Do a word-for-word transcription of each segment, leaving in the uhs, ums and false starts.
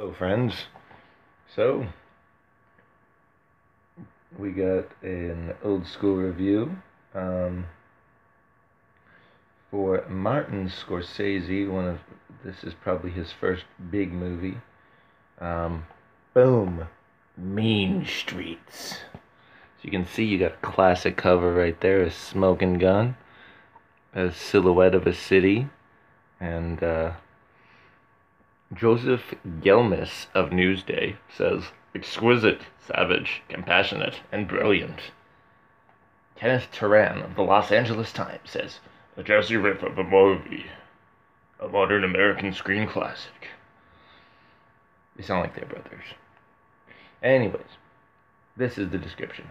Hello, friends. So, we got an old school review um, for Martin Scorsese. One of this is probably his first big movie. Um, boom, Mean Streets. So you can see, you got a classic cover right there, a smoking gun, a silhouette of a city, and uh, Joseph Gelmis of Newsday says, exquisite, savage, compassionate, and brilliant. Kenneth Turan of the Los Angeles Times says, a jazzy riff of a movie, a modern American screen classic. They sound like they're brothers. Anyways, this is the description.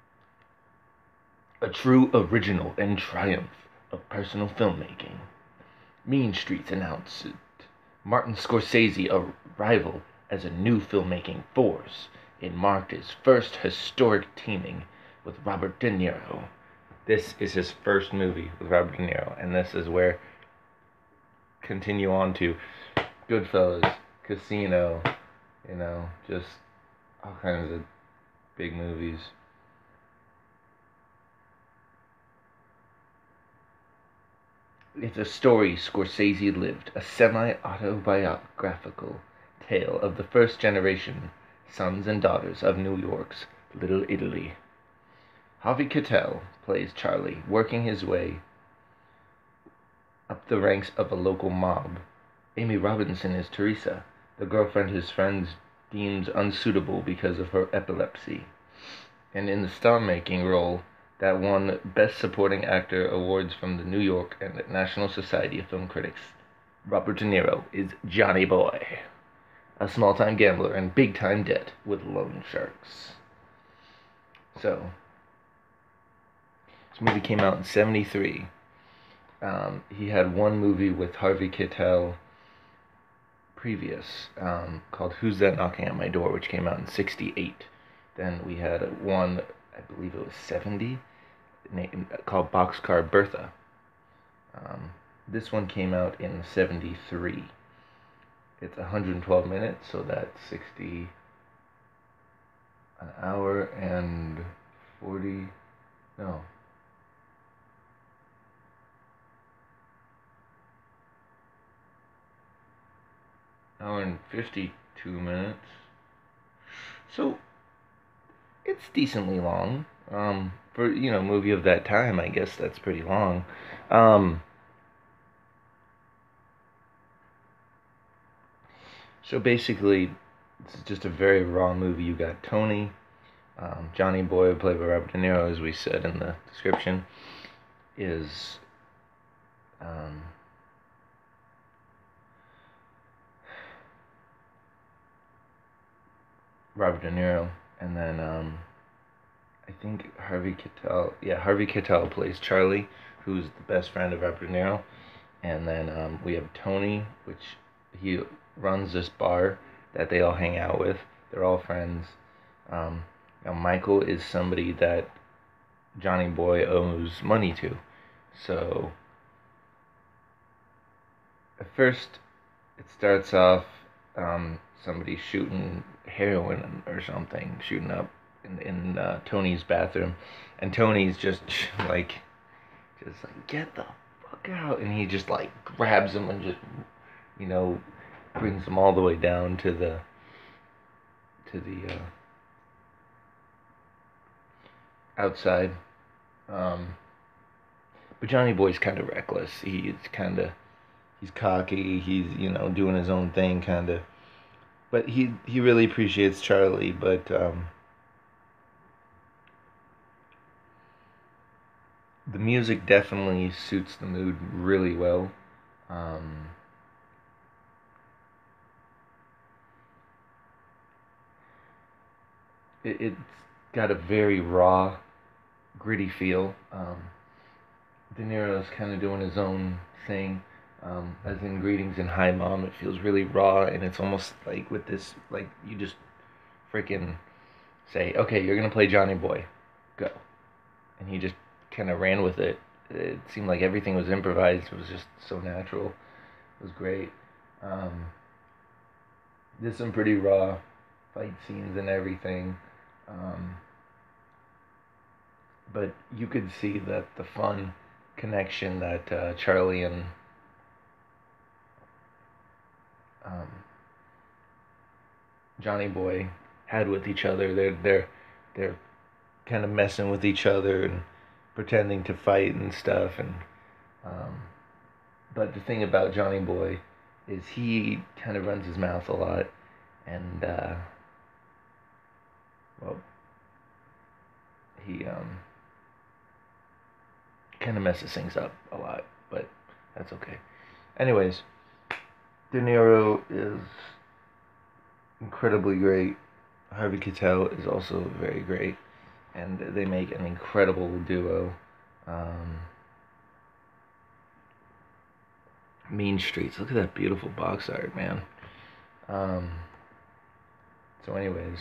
A true original and triumph of personal filmmaking. Mean Streets announced Martin Scorsese's arrival as a new filmmaking force. It marked his first historic teaming with Robert De Niro. This is his first movie with Robert De Niro, and this is where continue on to Goodfellas, Casino, you know, just all kinds of big movies. It's a story Scorsese lived, a semi-autobiographical tale of the first generation sons and daughters of New York's Little Italy. Harvey Keitel plays Charlie, working his way up the ranks of a local mob. Amy Robinson is Teresa, the girlfriend his friends deems unsuitable because of her epilepsy. And in the star-making role that won Best Supporting Actor awards from the New York and National Society of Film Critics, Robert De Niro is Johnny Boy, a small-time gambler in big-time debt with loan sharks. So, this movie came out in seventy-three. Um, he had one movie with Harvey Keitel previous, um, called Who's That Knocking at My Door, which came out in sixty-eight. Then we had one, I believe it was seventy, named, called Boxcar Bertha. Um, this one came out in seventy-three. It's one hundred twelve minutes, so that's sixty, an hour and forty, no. Hour and fifty-two minutes. So, it's decently long. Um, for, you know, a movie of that time, I guess that's pretty long. Um, so basically, this is just a very raw movie. You got Tony, um, Johnny Boy, played by Robert De Niro, as we said in the description, is um, Robert De Niro, and then um, I think Harvey Keitel, yeah, Harvey Keitel plays Charlie, who's the best friend of Robert De Niro, and then um, we have Tony, which he runs this bar that they all hang out with. They're all friends. Um, now Michael is somebody that Johnny Boy owes money to, so at first it starts off um, somebody shooting heroin or something, shooting up in, in uh, Tony's bathroom, and Tony's just like, just like, get the fuck out, and he just like grabs him and just, you know, brings him all the way down to the, to the, uh, outside, um, but Johnny Boy's kind of reckless, he's kind of, he's cocky, he's, you know, doing his own thing, kind of, but he, he really appreciates Charlie, but, um, the music definitely suits the mood really well. Um, it, it's got a very raw, gritty feel. Um, De Niro's kind of doing his own thing. Um, as in Greetings and Hi Mom, it feels really raw, and it's almost like with this, like, you just freaking say, okay, you're gonna play Johnny Boy, go. And he just kind of ran with it. It seemed like everything was improvised. It was just so natural. It was great. Um, There's some pretty raw fight scenes and everything. Um, but you could see that the fun connection that uh, Charlie and um, Johnny Boy had with each other. They're they're they're kind of messing with each other and pretending to fight and stuff. And um, but the thing about Johnny Boy is he kind of runs his mouth a lot, and uh, well, he um, kind of messes things up a lot, but that's okay. Anyways, De Niro is incredibly great. Harvey Keitel is also very great, and they make an incredible duo. Um, Mean Streets. Look at that beautiful box art, man. Um, so, anyways,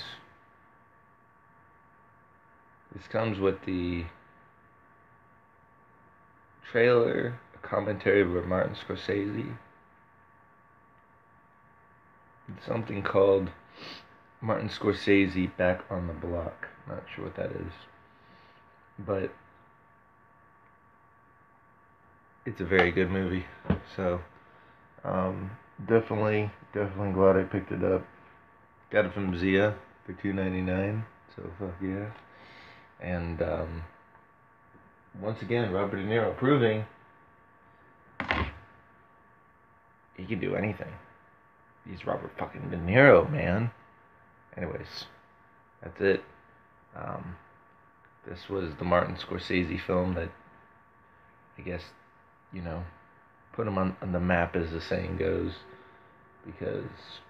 this comes with the trailer, a commentary by Martin Scorsese. It's something called Martin Scorsese Back on the Block. Not sure what that is, but it's a very good movie. So, um, definitely, definitely glad I picked it up. Got it from Zia for two ninety-nine. So fuck yeah. And um, once again, Robert De Niro proving he can do anything. He's Robert fucking De Niro, man. Anyways, that's it. Um, this was the Martin Scorsese film that, I guess, you know, put him on, on the map, as the saying goes, because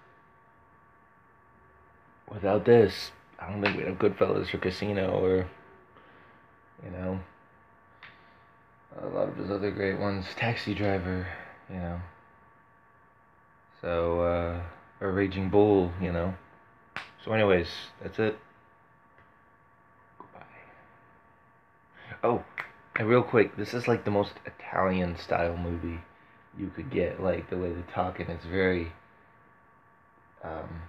without this, I don't think we'd have Goodfellas or Casino or, you know, a lot of his other great ones. Taxi Driver, you know. So, uh, or Raging Bull, you know. So anyways, that's it. Goodbye. Oh, and real quick, this is like the most Italian style movie you could get. Like, the way they talk, and it's very, um,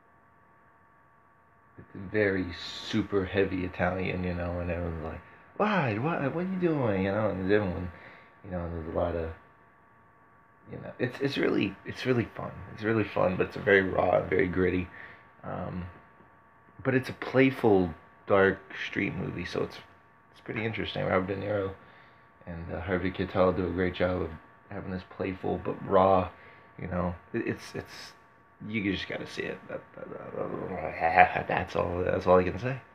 it's very super heavy Italian, you know, and everyone's like, why, what, what are you doing, you know, and everyone, you know, there's a lot of, you know, it's it's really it's really fun. It's really fun, but it's a very raw, very gritty. Um, but it's a playful, dark street movie, so it's it's pretty interesting. Robert De Niro and uh, Harvey Keitel do a great job of having this playful but raw. You know, it, it's it's you just gotta see it. That, that, that, that's all. That's all I can say.